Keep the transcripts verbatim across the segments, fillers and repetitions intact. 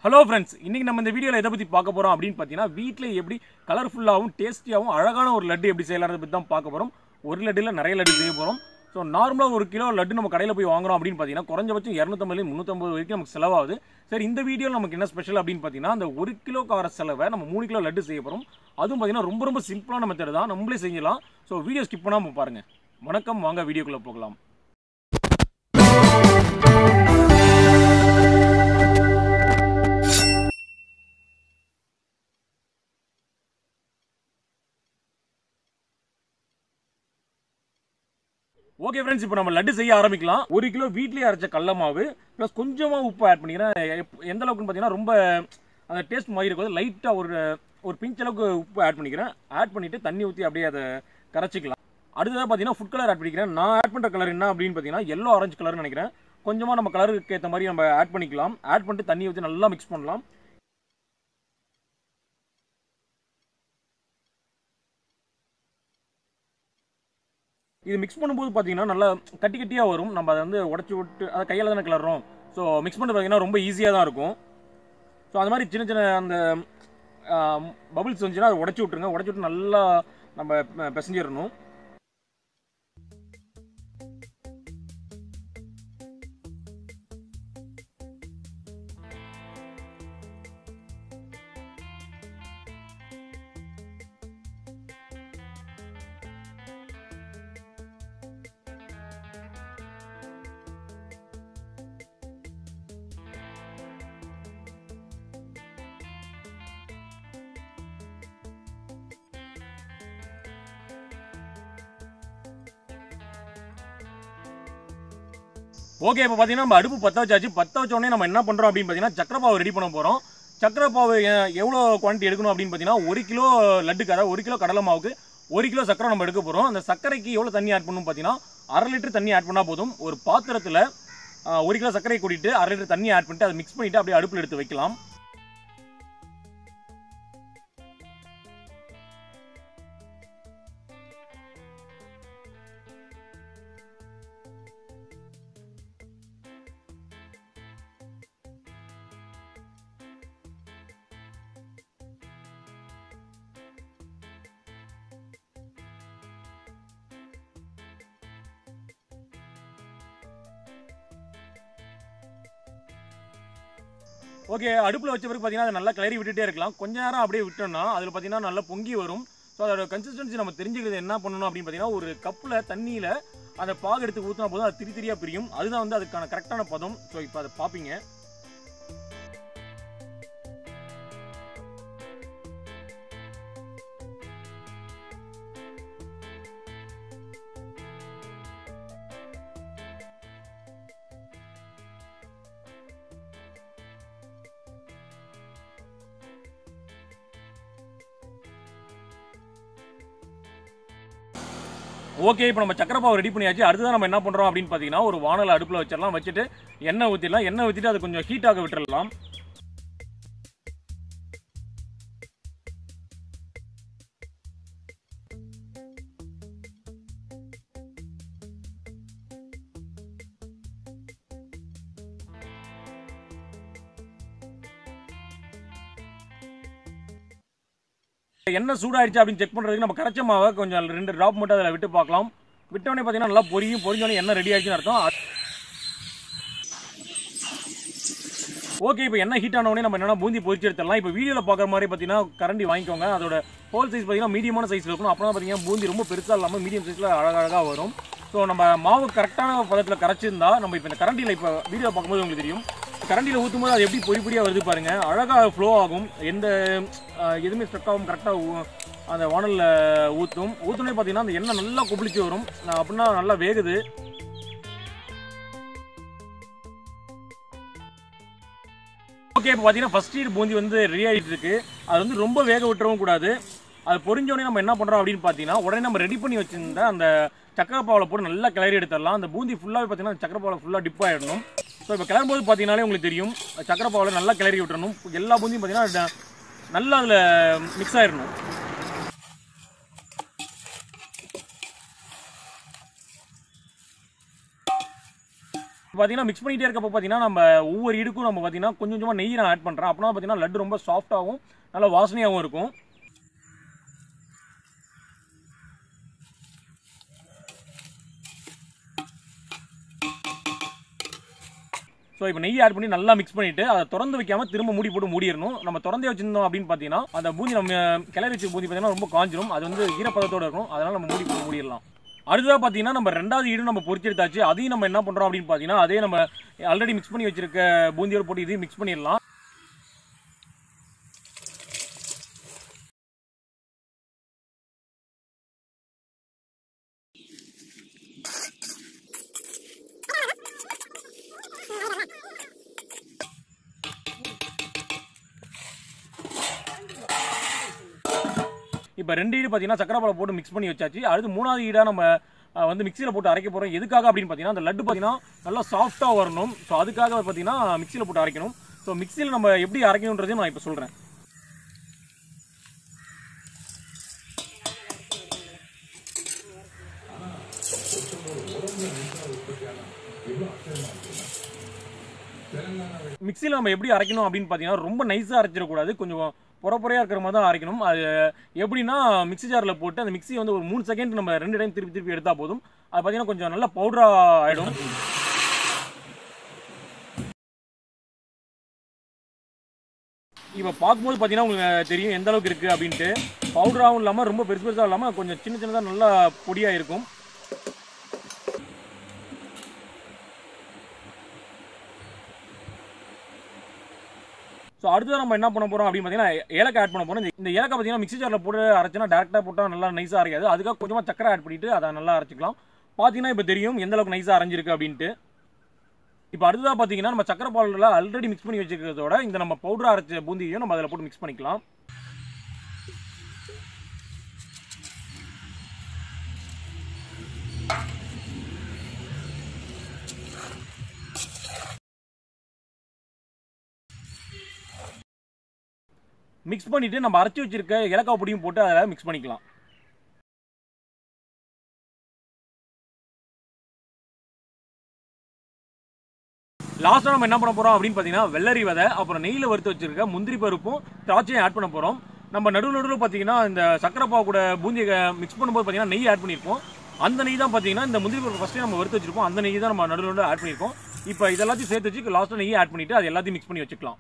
Hello friends, இன்னைக்கு நம்ம இந்த வீடியோவில் எதை பற்றி பார்க்க போகிறோம் அப்படின்னு பார்த்தீங்கன்னா, வீட்டில் எப்படி கலர்ஃபுல்லாகவும் டேஸ்டியாகவும் அழகான ஒரு லட்டு எப்படி செய்யலாம்னு பற்றி தான் பார்க்க போகிறோம். ஒரு லட்டில் நிறைய லட்டு செய்ய போகிறோம். ஸோ நார்மலாக ஒரு கிலோ லட்டு நம்ம கடையில் போய் வாங்குறோம் அப்படின்னு பார்த்தீங்கன்னா குறைஞ்சபட்சம் இரநூத்தம்பது முந்நூற்றம்பது வரைக்கும் நமக்கு செலவாகுது. சரி, இந்த வீடியோவில் நமக்கு என்ன ஸ்பெஷல் அப்படின்னு பார்த்தீங்கன்னா, அந்த ஒரு கிலோ கார செலவை நம்ம மூணு கிலோ லட்டு செய்ய போகிறோம். அதுவும் பார்த்தீங்கன்னா ரொம்ப ரொம்ப சிம்பிளான மெத்தட் தான், நம்மளே செய்யலாம். ஸோ வீடியோ ஸ்கிப் பண்ணாமல் பாருங்கள். வணக்கம், வாங்க வீடியோக்குள்ளே போகலாம். ஓகே ஃப்ரெண்ட்ஸ், இப்போ நம்ம லட்டு செய்ய ஆரம்பிக்கலாம். ஒரு கிலோ வீட்லேயே அரைச்ச கடல மாவு ப்ளஸ் கொஞ்சமாக உப்பு ஆட் பண்ணிக்கிறேன். எந்த அளவுக்குன்னு பார்த்தீங்கன்னா, ரொம்ப அந்த டேஸ்ட் மாதிரி இருக்கும். லைட்டாக ஒரு ஒரு பிஞ்ச் அளவுக்கு உப்பு ஆட் பண்ணிக்கிறேன். ஆட் பண்ணிவிட்டு தண்ணி ஊற்றி அப்படியே அதை கரைச்சிக்கலாம். அடுத்ததாக பார்த்தீங்கன்னா ஃபுட் கலர் ஆட் பண்ணிக்கிறேன். நான் ஆட் பண்ணுற கலர் என்ன அப்படின்னு பார்த்தீங்கன்னா எல்லோ ஆரஞ்சு கலர்னு நினைக்கிறேன். கொஞ்சமாக நம்ம கலருக்கு ஏற்ற மாதிரி நம்ம ஆட் பண்ணிக்கலாம். ஆட் பண்ணிட்டு தண்ணி ஊற்றி நல்லா மிக்ஸ் பண்ணலாம். இது மிக்ஸ் பண்ணும்போது பார்த்தீங்கன்னா நல்லா கட்டி கட்டியாக வரும். நம்ம அதை வந்து உடச்சி விட்டு அதை கையில் தானே கிளறோம். ஸோ மிக்ஸ் பண்ணி பார்த்தீங்கன்னா ரொம்ப ஈஸியாக தான் இருக்கும். ஸோ அந்த மாதிரி சின்ன சின்ன அந்த பபிள்ஸ் வந்துச்சுன்னா அதை உடச்சி விட்ருங்க. உடச்சி விட்டு நல்லா நம்ம பிசைஞ்சிடணும். ஓகே, இப்போ பார்த்தீங்கன்னா நம்ம அடுப்பு பற்ற வச்சாச்சு. பற்ற வச்ச உடனே நம்ம என்ன பண்ணுறோம் அப்படின்னு பார்த்தீங்கன்னா சக்கரை பாவு ரெடி பண்ண போகிறோம். சக்கரை பாவு எவ்வளோ குவான்டிட்டி எடுக்கணும் அப்படின்னு பார்த்தீங்கன்னா, ஒரு கிலோ லட்டுக்கார ஒரு கிலோ கடலை மாவுக்கு ஒரு கிலோ சக்கரை நம்ம எடுக்க போகிறோம். அந்த சக்கரைக்கு எவ்வளோ தண்ணி ஆட் பண்ணணும் பார்த்தீங்கன்னா, அரை லிட்டர் தண்ணி ஆட் பண்ணால் போதும். ஒரு பாத்திரத்தில் ஒரு கிலோ சர்க்கரை கூட்டிட்டு அரை லிட்டர் தண்ணி ஆட் பண்ணிட்டு அதை மிக்ஸ் பண்ணிவிட்டு அப்படியே அடுப்பில் எடுத்து வைக்கலாம். ஓகே, அடுப்பில் வச்ச பிறகு பார்த்தீங்கன்னா அதை நல்லா கிளறி விட்டுட்டே இருக்கலாம். கொஞ்ச நேரம் அப்படியே விட்டோம்னா அதில் பார்த்தீங்கன்னா நல்லா பொங்கி வரும். ஸோ அதோட கன்சிஸ்டன்சி நம்ம தெரிஞ்சுக்கிறது என்ன பண்ணணும் அப்படின்னு பார்த்தீங்கன்னா, ஒரு கப்பில் தண்ணியில் அந்த பாகு எடுத்து ஊற்றினா போதும் அது திரி திரியாக பிரியும். அதுதான் வந்து அதுக்கான கரெக்டான பதம். ஸோ இப்போ அதை பார்ப்பீங்க. ஓகே, இப்போ நம்ம சக்கரை பாவு ரெடி பண்ணியாச்சு. அடுத்ததான் நம்ம என்ன பண்ணுறோம் அப்படின்னு பார்த்தீங்கன்னா, ஒரு வானலை அடுப்பில் வச்சிடலாம். வச்சுட்டு எண்ணெய் ஊற்றிடலாம். எண்ணெய் ஊற்றிட்டு அது கொஞ்சம் ஹீட்டாக விட்டுடலாம். எண்ணெய் சூடாயிடுச்சு அப்படின்னு செக் பண்ணுறதுக்கு நம்ம கரைச்ச மாவை கொஞ்சம் ரெண்டு ட்ராப் மட்டும் அதில் விட்டு பார்க்கலாம். விட்டோடனே பார்த்தீங்கன்னா நல்லா பொரியும். பொரிஞ்சோடனே எண்ணெய் ரெடி ஆயிடுச்சுன்னு அர்த்தம். ஓகே, இப்போ எண்ணெய் ஹீட் ஆனவொடனே நம்ம என்னென்னா பூந்தி பொரிச்சு எடுத்துடலாம். இப்போ வீடியோவில் பார்க்குற மாதிரி பார்த்தீங்கன்னா கரண்டி வாங்கிக்கோங்க. அதோட ஹோல் சைஸ் பார்த்தீங்கன்னா மீடியமான சைஸில் இருக்கணும். அப்போ தான் பார்த்தீங்கன்னா பூந்தி ரொம்ப பெருசாக இல்லாமல் மீடியம் சைஸில் அழகழகாக வரும். ஸோ நம்ம மாவு கரெக்டான பதத்தில் கரைச்சிருந்தா நம்ம இப்போ இந்த கரண்டியில் இப்போ வீடியோ பார்க்கும்போது உங்களுக்கு தெரியும். கரண்டியில் ஊற்றும் போது அது எப்படி பொறி பொறியாக வருது பாருங்கள். அழகாக ஃப்ளோ ஆகும். எந்த எதுவுமே ஸ்ட்ரக் ஆகும். கரெக்டாக அந்த வானலில் ஊற்றும். ஊற்றுனே பார்த்தீங்கன்னா அந்த எண்ணெய் நல்லா கொப்பளிச்சு வரும். அப்படின்னா நல்லா வேகுது. ஓகே, இப்போ பார்த்தீங்கன்னா ஃபஸ்ட் ஈட் பூந்தி வந்து ரெடி ஆகிட்டு இருக்கு. அது வந்து ரொம்ப வேக விட்டுறவும் கூடாது. அது பொரிஞ்சோடனே நம்ம என்ன பண்ணுறோம் அப்படின்னு பார்த்தீங்கன்னா, உடனே நம்ம ரெடி பண்ணி வச்சுருந்த அந்த சக்கரை பாவில் போட்டு நல்லா கிளறி எடுத்துடலாம். அந்த பூந்தி ஃபுல்லாகவே பார்த்தீங்கன்னா சக்கரை பாவில் ஃபுல்லாக டிப் ஆகிடணும். ஸோ இப்போ கிளறும்போது பார்த்தீங்கன்னாலே உங்களுக்கு தெரியும், சக்கரை பாவில் நல்லா கிளறி விட்டுறணும். எல்லா பூந்தியும் பார்த்தீங்கன்னா நல்லா அதில் மிக்ஸ் ஆகிடணும். பார்த்தீங்கன்னா மிக்ஸ் பண்ணிகிட்டே இருக்கப்போ பார்த்தீங்கன்னா நம்ம ஒவ்வொரு இடுக்கும் நம்ம பார்த்தீங்கன்னா கொஞ்சம் கொஞ்சமாக நெய் நான் ஆட் பண்ணுறேன். அப்படின்னா பார்த்தீங்கன்னா லட்டு ரொம்ப சாஃப்டாகவும் நல்லா வாசனையாகவும் இருக்கும். ஸோ இப்போ நெய் ஆட் பண்ணி நல்லா மிக்ஸ் பண்ணிவிட்டு அதை திறந்து வைக்காமல் திரும்ப மூடி போட்டு மூடிடணும். நம்ம திறந்தே வச்சிருந்தோம் அப்படின்னு பார்த்தீங்கன்னா அந்த பூந்தி நம்ம கிளறி வச்சு பூந்தி பார்த்தீங்கன்னா ரொம்ப காஞ்சிரும். அது வந்து ஈரப்பதத்தோடு இருக்கும். அதனால் நம்ம மூடி போட்டு மூடிடலாம். அடுத்ததாக பார்த்தீங்கன்னா நம்ம ரெண்டாவது ஈடும் நம்ம பொரிச்செடுத்தாச்சு. அதையும் நம்ம என்ன பண்ணுறோம் அப்படின்னு பார்த்தீங்கன்னா அதே நம்ம ஆல்ரெடி மிக்ஸ் பண்ணி வச்சிருக்க பூந்தியோடு போட்டு இதையும் மிக்ஸ் பண்ணிடலாம். இப்போ ரெண்டு ஈடு பார்த்தீங்கன்னா சக்கரை பாலை போட்டு மிக்ஸ் பண்ணி வச்சாச்சு. அடுத்து மூணாவது ஈடாக நம்ம வந்து மிக்சியில் போட்டு அரைக்க போகிறோம். எதுக்காக அப்படின்னு பார்த்தீங்கன்னா அந்த லட்டு பார்த்தீங்கன்னா நல்லா சாஃப்டாக வரணும். ஸோ அதுக்காக பார்த்தீங்கன்னா மிக்சியில் போட்டு அரைக்கணும். ஸோ மிக்சியில் நம்ம எப்படி அரைக்கணுன்றதையும் நான் இப்போ சொல்கிறேன். மிக்சியில் நம்ம எப்படி அரைக்கணும் அப்படின்னு பார்த்தீங்கன்னா ரொம்ப நைஸாக அரைச்சிடக்கூடாது. கொஞ்சம் பொறப்பொறையாக இருக்கிற மாதிரி தான் அரைக்கணும். அது எப்படின்னா மிக்சி ஜாரில் போட்டு அந்த மிக்சியை வந்து ஒரு மூணு செகண்ட் நம்ம ரெண்டு டைம் திருப்பி திருப்பி எடுத்தால் போதும். அது பார்த்தீங்கன்னா கொஞ்சம் நல்ல பவுடராக ஆகிடும். இப்போ பார்க்கும்போது பார்த்தீங்கன்னா உங்களுக்கு தெரியும் எந்த அளவுக்கு இருக்குது அப்படின்ட்டு. பவுடராகவும் இல்லாமல் ரொம்ப பெருசு பெருசாக இல்லாமல் கொஞ்சம் சின்ன சின்னதாக நல்லா பொடியாக இருக்கும். ஸோ அடுத்தது நம்ம என்ன பண்ண போகிறோம் அப்படின்னு பார்த்தீங்கன்னா ஏலக்காய் ஆட் பண்ண போகிறோம். இந்த ஏலக்காய் பார்த்தீங்கன்னா மிக்சி ஜாரில் போட்டு அரைச்சினா டேரெக்டாக போட்டால் நல்லா நைஸாக அரைக்காது. அதுக்காக கொஞ்சமாக சக்கரை ஆட் பண்ணிவிட்டு அதை நல்லா அரைச்சிக்கலாம். பார்த்தீங்கன்னா இப்போ தெரியும் எந்த அளவுக்கு நைஸாக அரைஞ்சிருக்கு அப்படின்ட்டு. இப்போ அடுத்ததாக பார்த்தீங்கன்னா நம்ம சக்கரை பாலில் ஆல்ரெடி மிக்ஸ் பண்ணி வச்சுக்கிறதோட இந்த நம்ம பவுடர் அரைச்ச பூந்தியையும் நம்ம அதில் போட்டு மிக்ஸ் பண்ணிக்கலாம். மிக்ஸ் பண்ணிட்டு நம்ம அரைச்சி வச்சிருக்க ஏலக்காய் பொடியும் போட்டு அதில் மிக்ஸ் பண்ணிக்கலாம். லாஸ்ட்டாக நம்ம என்ன பண்ண போகிறோம் அப்படின்னு பார்த்தீங்கன்னா வெள்ளரி விதை அப்புறம் நெய்யில் வறுத்து வச்சிருக்க முந்திரி பருப்பும் திராட்சையும் ஆட் பண்ண போகிறோம். நம்ம நடுவு நடுவில் பார்த்தீங்கன்னா இந்த சக்கரை பாவு கூட பூந்தியை மிக்ஸ் பண்ணும்போது பார்த்தீங்கன்னா நெய் ஆட் பண்ணியிருப்போம். அந்த நெய் தான் பார்த்தீங்கன்னா இந்த முந்திரி பருப்பு ஃபஸ்ட்டே நம்ம வறுத்து வச்சிருப்போம். அந்த நெய் தான் நம்ம நடுவில் நடுவில் ஆட் பண்ணியிருக்கோம். இப்போ இதெல்லாத்தையும் சேர்த்து வச்சு லாஸ்ட்டாக நெய்யை ஆட் பண்ணிவிட்டு அது எல்லாத்தையும் மிக்ஸ் பண்ணி வச்சுக்கலாம்.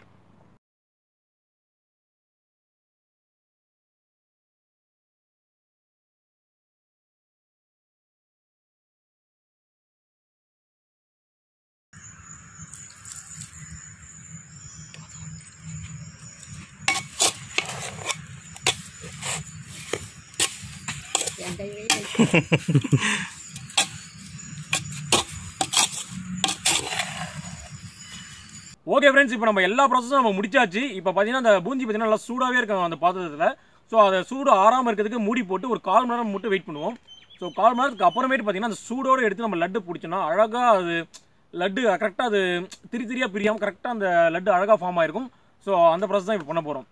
ஓகே ஃப்ரெண்ட்ஸ், இப்போ நம்ம எல்லா ப்ராசஸும் நம்ம முடிச்சாச்சு. இப்போ பார்த்தீங்கன்னா அந்த பூந்தி பார்த்தீங்கன்னா நல்லா சூடாகவே இருக்கும் அந்த பாத்திரத்தில். ஸோ அதை சூடு ஆறாமல் இருக்கிறதுக்கு மூடி போட்டு ஒரு கால் மணி நேரம் மட்டும் வெயிட் பண்ணுவோம். ஸோ கால் மணி நேரத்துக்கு அப்புறமேட்டு பார்த்தீங்கன்னா அந்த சூடோடு எடுத்து நம்ம லட்டு பிடிச்சோன்னா அழகாக அது லட்டு கரெக்டாக அது திரி திரியாக பிரியாமல் கரெக்டாக அந்த லட்டு அழகாக ஃபார்ம் ஆகிருக்கும். ஸோ அந்த ப்ராசஸ் தான் இப்போ பண்ண போகிறோம்.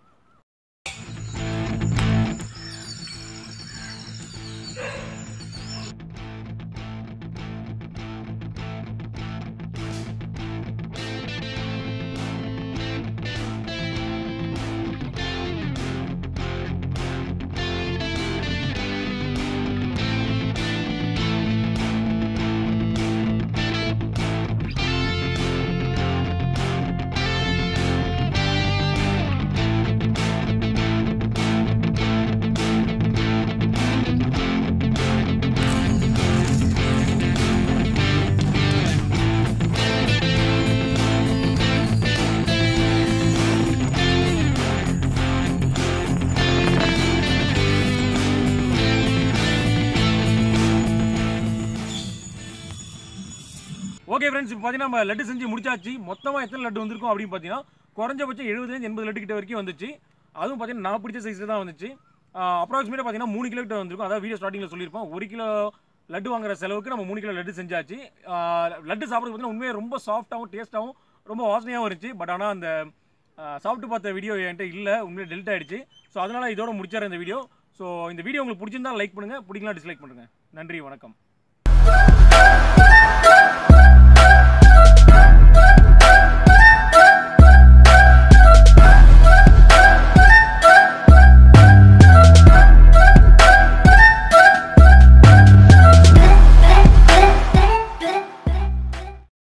ஓகே ஃப்ரெண்ட்ஸ், இப்போ பார்த்தீங்கன்னா நம்ம லட்டு செஞ்சு முடிச்சாச்சு. மொத்தமாக எத்தனை லட்டு வந்திருக்கும் அப்படின்னு பார்த்தீங்கன்னா குறைஞ்சபட்சம் எழுபதுலேருந்து எண்பது லட்டு கிட்ட வரைக்கும் வந்துச்சு. அதுவும் பார்த்தீங்கன்னா நான் பிடிச்ச சைஸில் தான் வந்துச்சு. அப்ராக்சிமேட்டாக பார்த்தீங்கன்னா மூணு கிலோ கிட்ட வந்திருக்கும். அதாவது வீடியோ ஸ்டார்டிங்கில் சொல்லியிருப்போம், ஒரு கிலோ லட்டு வாங்குற செலவுக்கு நம்ம மூணு கிலோ லட்டு செஞ்சாச்சு. லட்டு சாப்பிட்றது பார்த்தீங்கன்னா உண்மையாக ரொம்ப சாஃப்ட்டாகவும் டேஸ்ட்டாகவும் ரொம்ப வாசனையாகவும் இருந்துச்சு. பட் ஆனால் அந்த சாப்பிட்டு பார்த்த வீடியோ என்கிட்ட இல்லை, உண்மையாக டெலிட் ஆகிடுச்சு. ஸோ அதனால் இதோட முடிச்சார் இந்த வீடியோ. ஸோ இந்த வீடியோ உங்களுக்கு பிடிச்சிருந்தா லைக் பண்ணுங்கள், பிடிக்கலாம் டிஸ்லைக் பண்ணுங்கள். நன்றி, வணக்கம்.